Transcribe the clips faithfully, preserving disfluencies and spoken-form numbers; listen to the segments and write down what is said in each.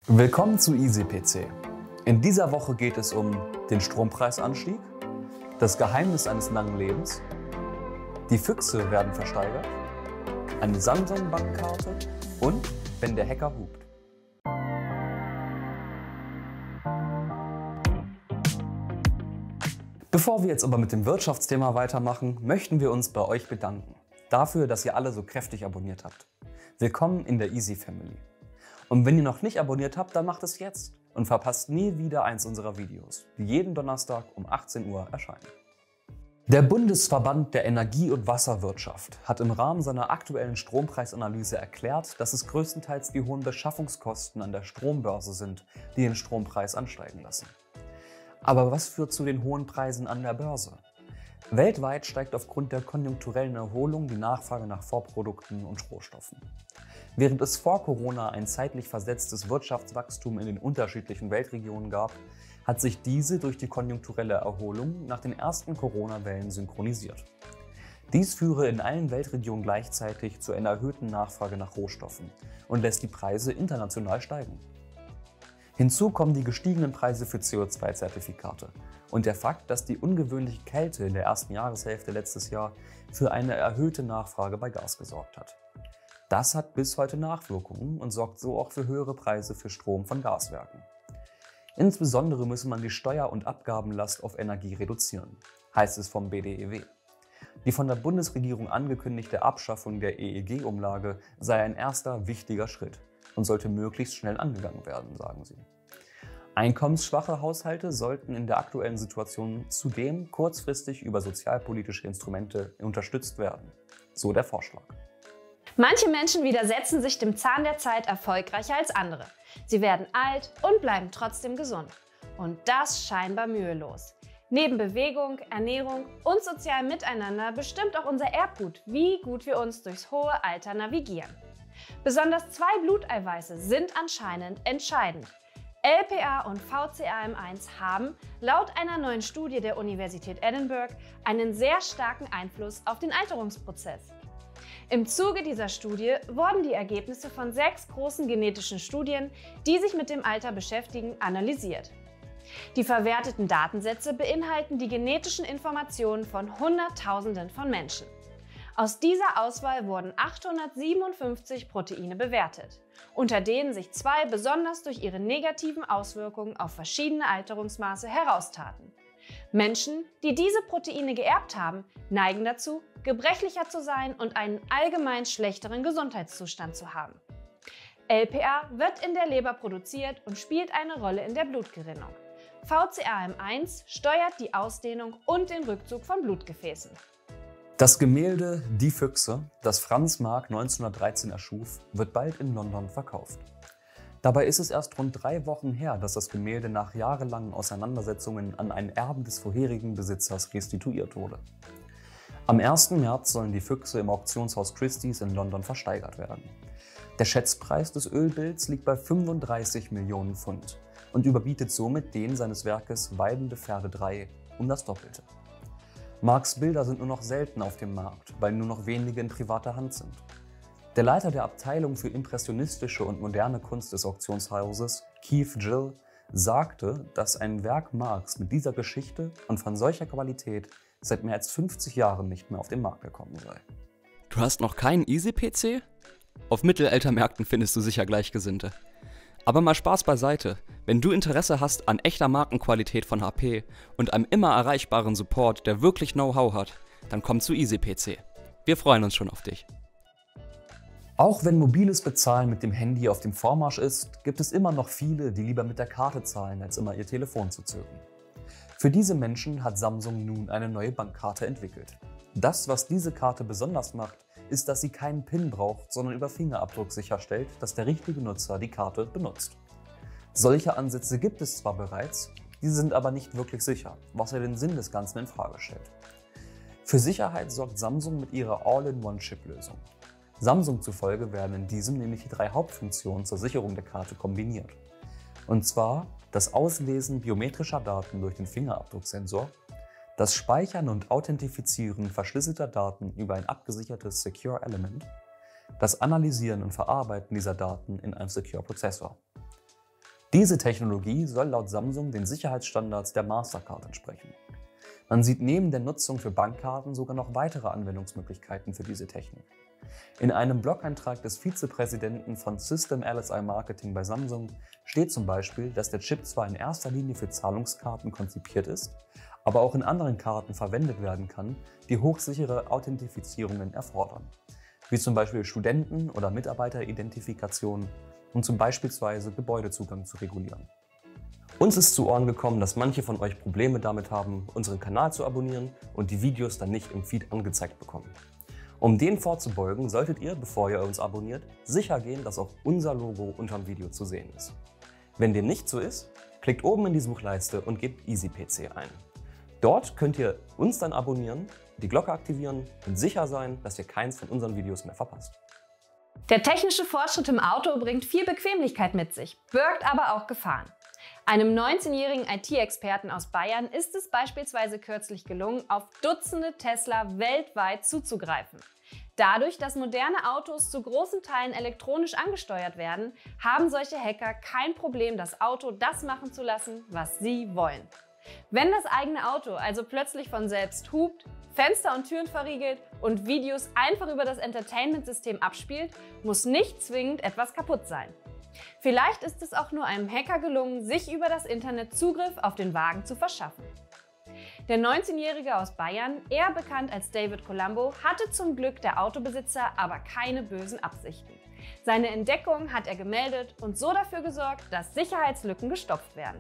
Willkommen zu EasyPC. In dieser Woche geht es um den Strompreisanstieg, das Geheimnis eines langen Lebens, die Füchse werden versteigert, eine Samsung-Bankkarte und wenn der Hacker hupt. Bevor wir jetzt aber mit dem Wirtschaftsthema weitermachen, möchten wir uns bei euch bedanken. Dafür, dass ihr alle so kräftig abonniert habt. Willkommen in der Easy Family. Und wenn ihr noch nicht abonniert habt, dann macht es jetzt und verpasst nie wieder eins unserer Videos, die jeden Donnerstag um achtzehn Uhr erscheinen. Der Bundesverband der Energie- und Wasserwirtschaft hat im Rahmen seiner aktuellen Strompreisanalyse erklärt, dass es größtenteils die hohen Beschaffungskosten an der Strombörse sind, die den Strompreis ansteigen lassen. Aber was führt zu den hohen Preisen an der Börse? Weltweit steigt aufgrund der konjunkturellen Erholung die Nachfrage nach Vorprodukten und Rohstoffen. Während es vor Corona ein zeitlich versetztes Wirtschaftswachstum in den unterschiedlichen Weltregionen gab, hat sich diese durch die konjunkturelle Erholung nach den ersten Corona-Wellen synchronisiert. Dies führe in allen Weltregionen gleichzeitig zu einer erhöhten Nachfrage nach Rohstoffen und lässt die Preise international steigen. Hinzu kommen die gestiegenen Preise für C O zwei Zertifikate und der Fakt, dass die ungewöhnliche Kälte in der ersten Jahreshälfte letztes Jahr für eine erhöhte Nachfrage bei Gas gesorgt hat. Das hat bis heute Nachwirkungen und sorgt so auch für höhere Preise für Strom von Gaswerken. Insbesondere müsse man die Steuer- und Abgabenlast auf Energie reduzieren, heißt es vom B D E W. Die von der Bundesregierung angekündigte Abschaffung der E E G-Umlage sei ein erster wichtiger Schritt und sollte möglichst schnell angegangen werden, sagen sie. Einkommensschwache Haushalte sollten in der aktuellen Situation zudem kurzfristig über sozialpolitische Instrumente unterstützt werden, so der Vorschlag. Manche Menschen widersetzen sich dem Zahn der Zeit erfolgreicher als andere. Sie werden alt und bleiben trotzdem gesund. Und das scheinbar mühelos. Neben Bewegung, Ernährung und sozialem Miteinander bestimmt auch unser Erbgut, wie gut wir uns durchs hohe Alter navigieren. Besonders zwei Bluteiweiße sind anscheinend entscheidend. L P A und V C A M eins haben, laut einer neuen Studie der Universität Edinburgh, einen sehr starken Einfluss auf den Alterungsprozess. Im Zuge dieser Studie wurden die Ergebnisse von sechs großen genetischen Studien, die sich mit dem Alter beschäftigen, analysiert. Die verwerteten Datensätze beinhalten die genetischen Informationen von Hunderttausenden von Menschen. Aus dieser Auswahl wurden achthundertsiebenundfünfzig Proteine bewertet, unter denen sich zwei besonders durch ihre negativen Auswirkungen auf verschiedene Alterungsmaße heraustaten. Menschen, die diese Proteine geerbt haben, neigen dazu, gebrechlicher zu sein und einen allgemein schlechteren Gesundheitszustand zu haben. L P A wird in der Leber produziert und spielt eine Rolle in der Blutgerinnung. V C A M eins steuert die Ausdehnung und den Rückzug von Blutgefäßen. Das Gemälde Die Füchse, das Franz Marc neunzehnhundertdreizehn erschuf, wird bald in London verkauft. Dabei ist es erst rund drei Wochen her, dass das Gemälde nach jahrelangen Auseinandersetzungen an einen Erben des vorherigen Besitzers restituiert wurde. Am ersten März sollen die Füchse im Auktionshaus Christie's in London versteigert werden. Der Schätzpreis des Ölbilds liegt bei fünfunddreißig Millionen Pfund und überbietet somit den seines Werkes Weidende Pferde drei um das Doppelte. Marcs Bilder sind nur noch selten auf dem Markt, weil nur noch wenige in privater Hand sind. Der Leiter der Abteilung für impressionistische und moderne Kunst des Auktionshauses, Keith Gill, sagte, dass ein Werk Marcs mit dieser Geschichte und von solcher Qualität seit mehr als fünfzig Jahren nicht mehr auf den Markt gekommen sei. Du hast noch keinen EasyPC? Auf Mittelaltermärkten findest du sicher Gleichgesinnte. Aber mal Spaß beiseite, wenn du Interesse hast an echter Markenqualität von H P und einem immer erreichbaren Support, der wirklich Know-how hat, dann komm zu EasyPC. Wir freuen uns schon auf dich. Auch wenn mobiles Bezahlen mit dem Handy auf dem Vormarsch ist, gibt es immer noch viele, die lieber mit der Karte zahlen, als immer ihr Telefon zu zücken. Für diese Menschen hat Samsung nun eine neue Bankkarte entwickelt. Das, was diese Karte besonders macht, ist, dass sie keinen PIN braucht, sondern über Fingerabdruck sicherstellt, dass der richtige Nutzer die Karte benutzt. Solche Ansätze gibt es zwar bereits, diese sind aber nicht wirklich sicher, was ja den Sinn des Ganzen in Frage stellt. Für Sicherheit sorgt Samsung mit ihrer All-in-One-Chip-Lösung. Samsung zufolge werden in diesem nämlich die drei Hauptfunktionen zur Sicherung der Karte kombiniert. Und zwar das Auslesen biometrischer Daten durch den Fingerabdrucksensor, das Speichern und Authentifizieren verschlüsselter Daten über ein abgesichertes Secure Element, das Analysieren und Verarbeiten dieser Daten in einem Secure Prozessor. Diese Technologie soll laut Samsung den Sicherheitsstandards der Mastercard entsprechen. Man sieht neben der Nutzung für Bankkarten sogar noch weitere Anwendungsmöglichkeiten für diese Technik. In einem Blog-Eintrag des Vizepräsidenten von System L S I Marketing bei Samsung steht zum Beispiel, dass der Chip zwar in erster Linie für Zahlungskarten konzipiert ist, aber auch in anderen Karten verwendet werden kann, die hochsichere Authentifizierungen erfordern, wie zum Beispiel Studenten- oder Mitarbeiteridentifikation, um zum beispielsweise Gebäudezugang zu regulieren. Uns ist zu Ohren gekommen, dass manche von euch Probleme damit haben, unseren Kanal zu abonnieren und die Videos dann nicht im Feed angezeigt bekommen. Um dem vorzubeugen, solltet ihr, bevor ihr uns abonniert, sicher gehen, dass auch unser Logo unterm Video zu sehen ist. Wenn dem nicht so ist, klickt oben in die Suchleiste und gebt EasyPC ein. Dort könnt ihr uns dann abonnieren, die Glocke aktivieren und sicher sein, dass ihr keins von unseren Videos mehr verpasst. Der technische Fortschritt im Auto bringt viel Bequemlichkeit mit sich, birgt aber auch Gefahren. Einem neunzehnjährigen I T-Experten aus Bayern ist es beispielsweise kürzlich gelungen, auf Dutzende Tesla weltweit zuzugreifen. Dadurch, dass moderne Autos zu großen Teilen elektronisch angesteuert werden, haben solche Hacker kein Problem, das Auto das machen zu lassen, was sie wollen. Wenn das eigene Auto also plötzlich von selbst hupt, Fenster und Türen verriegelt und Videos einfach über das Entertainment-System abspielt, muss nicht zwingend etwas kaputt sein. Vielleicht ist es auch nur einem Hacker gelungen, sich über das Internet Zugriff auf den Wagen zu verschaffen. Der neunzehnjährige aus Bayern, eher bekannt als David Colombo, hatte zum Glück der Autobesitzer aber keine bösen Absichten. Seine Entdeckung hat er gemeldet und so dafür gesorgt, dass Sicherheitslücken gestopft werden.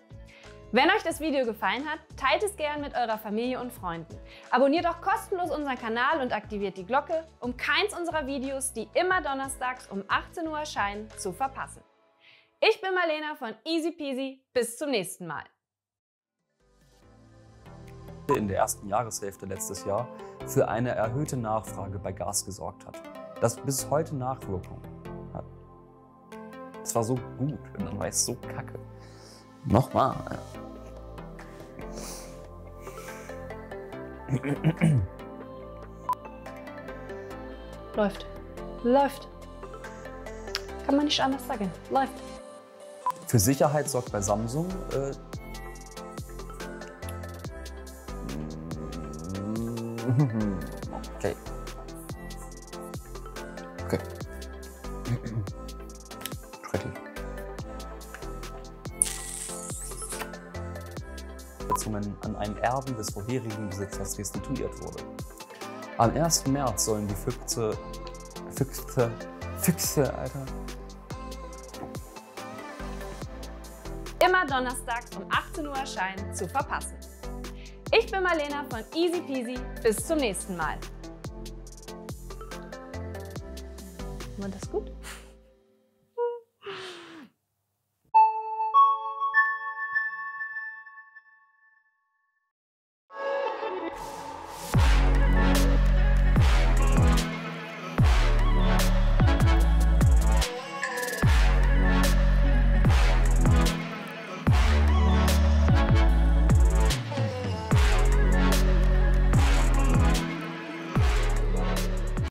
Wenn euch das Video gefallen hat, teilt es gern mit eurer Familie und Freunden. Abonniert auch kostenlos unseren Kanal und aktiviert die Glocke, um keins unserer Videos, die immer donnerstags um achtzehn Uhr erscheinen, zu verpassen. Ich bin Marlena von EasyPeasy. Bis zum nächsten Mal. In der ersten Jahreshälfte letztes Jahr für eine erhöhte Nachfrage bei Gas gesorgt hat, das bis heute Nachwirkungen hat. Es war so gut und dann war es so kacke. Nochmal. Läuft. Läuft. Kann man nicht anders sagen. Läuft. Für Sicherheit sorgt bei Samsung äh, okay. Okay. Schrecklich. An einen Erben des vorherigen Besitzers restituiert wurde. Am ersten März sollen die Füchse, Füchse, Füchse, Alter. Immer donnerstags um achtzehn Uhr erscheinen, zu verpassen. Ich bin Marlena von EasyPeasy. Bis zum nächsten Mal. War das gut?